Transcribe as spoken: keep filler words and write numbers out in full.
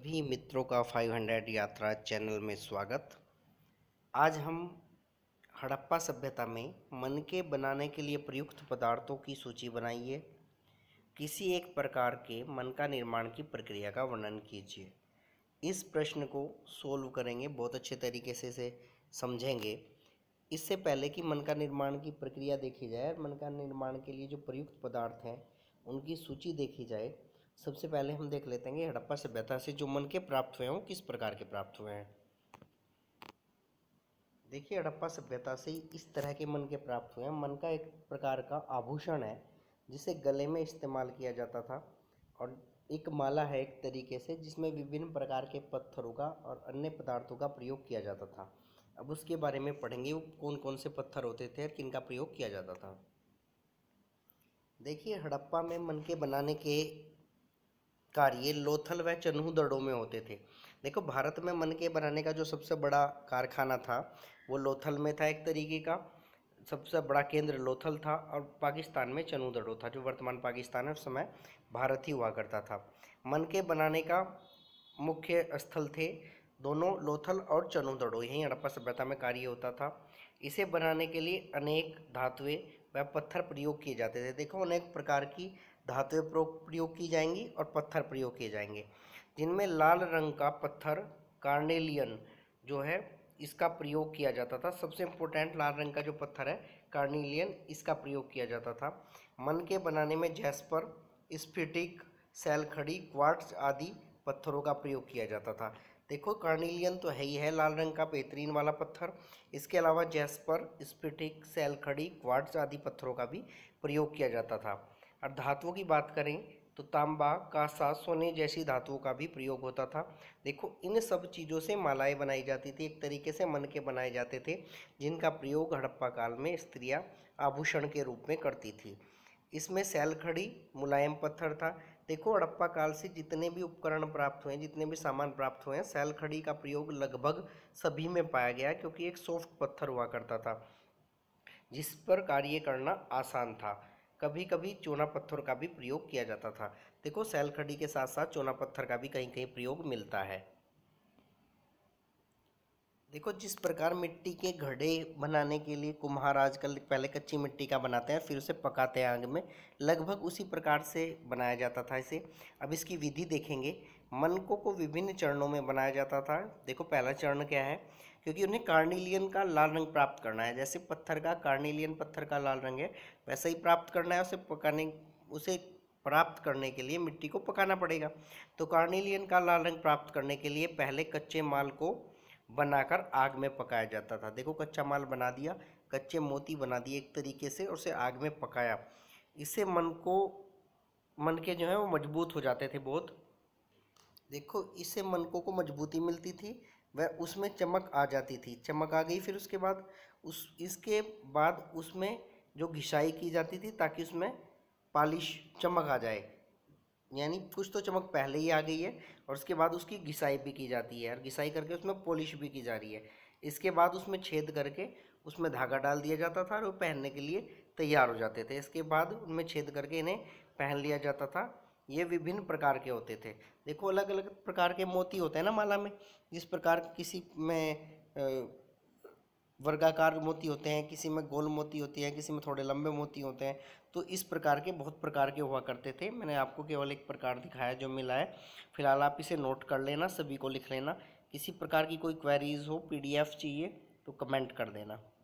सभी मित्रों का पाँच सौ यात्रा चैनल में स्वागत। आज हम हड़प्पा सभ्यता में मनके बनाने के लिए प्रयुक्त पदार्थों की सूची बनाइए। किसी एक प्रकार के मनका निर्माण की प्रक्रिया का वर्णन कीजिए। इस प्रश्न को सोल्व करेंगे, बहुत अच्छे तरीके से इसे समझेंगे। इससे पहले कि मनका निर्माण की प्रक्रिया देखी जाए, मनका निर्माण के लिए जो प्रयुक्त पदार्थ हैं उनकी सूची देखी जाए, सबसे पहले हम देख लेते हैं कि हड़प्पा सभ्यता से जो मनके प्राप्त हुए हैं वो किस प्रकार के प्राप्त हुए हैं। देखिए, हड़प्पा सभ्यता से इस तरह के मनके प्राप्त हुए हैं। मनका एक प्रकार का आभूषण है जिसे गले में इस्तेमाल किया जाता था, और एक माला है एक तरीके से जिसमें विभिन्न प्रकार के पत्थरों का और अन्य पदार्थों का प्रयोग किया जाता था। अब उसके बारे में पढ़ेंगे, वो कौन कौन से पत्थर होते थे और किनका प्रयोग किया जाता था। देखिए, हड़प्पा में मनके बनाने के कार्य लोथल व चन्हूदड़ों में होते थे। देखो, भारत में मनके बनाने का जो सबसे बड़ा कारखाना था वो लोथल में था। एक तरीके का सबसे बड़ा केंद्र लोथल था, और पाकिस्तान में चन्हूदड़ो था, जो वर्तमान पाकिस्तान है, उस समय भारत ही हुआ करता था। मनके बनाने का मुख्य स्थल थे दोनों लोथल और चन्हूदड़ो, यहीं हड़प्पा सभ्यता में कार्य होता था। इसे बनाने के लिए अनेक धातुएं व पत्थर प्रयोग किए जाते थे। देखो, अनेक प्रकार की धातुएं प्रयोग की जाएंगी और पत्थर प्रयोग किए जाएंगे, जिनमें लाल रंग का पत्थर कार्नेलियन जो है इसका प्रयोग किया जाता था। सबसे इम्पोर्टेंट लाल रंग का जो पत्थर है कार्नेलियन, इसका प्रयोग किया जाता था। मनके बनाने में जैस्पर, स्फटिक, सैलखड़ी, क्वार्ट्ज आदि पत्थरों का प्रयोग किया जाता था। देखो, कार्नेलियन तो है ही है लाल रंग का बेहतरीन वाला पत्थर, इसके अलावा जैस्पर, स्फटिक, सैलखड़ी, क्वार्ट्ज आदि पत्थरों का भी प्रयोग किया जाता था। और धातुओं की बात करें तो तांबा, कांसा, सोने जैसी धातुओं का भी प्रयोग होता था। देखो, इन सब चीज़ों से मालाएं बनाई जाती थी, एक तरीके से मनके बनाए जाते थे, जिनका प्रयोग हड़प्पा काल में स्त्रियां आभूषण के रूप में करती थी। इसमें सैलखड़ी मुलायम पत्थर था। देखो, हड़प्पा काल से जितने भी उपकरण प्राप्त हुए हैं, जितने भी सामान प्राप्त हुए हैं, सैलखड़ी का प्रयोग लगभग सभी में पाया गया, क्योंकि एक सॉफ्ट पत्थर हुआ करता था जिस पर कार्य करना आसान था। कभी कभी चूना पत्थर का भी प्रयोग किया जाता था। देखो, सैलखड़ी के साथ साथ चूना पत्थर का भी कहीं कहीं प्रयोग मिलता है। देखो, जिस प्रकार मिट्टी के घड़े बनाने के लिए कुम्हार आजकल पहले कच्ची मिट्टी का बनाते हैं, फिर उसे पकाते हैं आग में, लगभग उसी प्रकार से बनाया जाता था इसे। अब इसकी विधि देखेंगे। मनकों को विभिन्न चरणों में बनाया जाता था। देखो, पहला चरण क्या है, क्योंकि उन्हें कार्नेलियन का लाल रंग प्राप्त करना है। जैसे पत्थर का कार्नेलियन पत्थर का लाल रंग है, वैसा ही प्राप्त करना है। उसे पकाने उसे प्राप्त करने के लिए मिट्टी को पकाना पड़ेगा। तो कार्नेलियन का लाल रंग प्राप्त करने के लिए पहले कच्चे माल को बनाकर आग में पकाया जाता था। देखो, कच्चा माल बना दिया, कच्चे मोती बना दिए एक तरीके से, और उसे आग में पकाया। इससे मन को मन के जो है वो मजबूत हो जाते थे बहुत। देखो, इससे मनकों को मजबूती मिलती थी, वह उसमें चमक आ जाती थी। चमक आ गई, फिर उसके बाद उस इसके बाद उसमें जो घिसाई की जाती थी ताकि उसमें पॉलिश चमक आ जाए, यानी कुछ तो चमक पहले ही आ गई है, और उसके बाद उसकी घिसाई भी की जाती है, और घिसाई करके उसमें पॉलिश भी की जा रही है। इसके बाद उसमें छेद करके उसमें धागा डाल दिया जाता था और वो पहनने के लिए तैयार हो जाते थे। इसके बाद उनमें छेद करके इन्हें पहन लिया जाता था। ये विभिन्न प्रकार के होते थे। देखो, अलग अलग प्रकार के मोती होते हैं ना माला में। जिस प्रकार किसी में वर्गाकार मोती होते हैं, किसी में गोल मोती होती है, किसी में थोड़े लंबे मोती होते हैं। तो इस प्रकार के बहुत प्रकार के हुआ करते थे। मैंने आपको केवल एक प्रकार दिखाया जो मिला है। फिलहाल आप इसे नोट कर लेना, सभी को लिख लेना। किसी प्रकार की कोई क्वेरीज हो, पीडीएफ चाहिए तो कमेंट कर देना।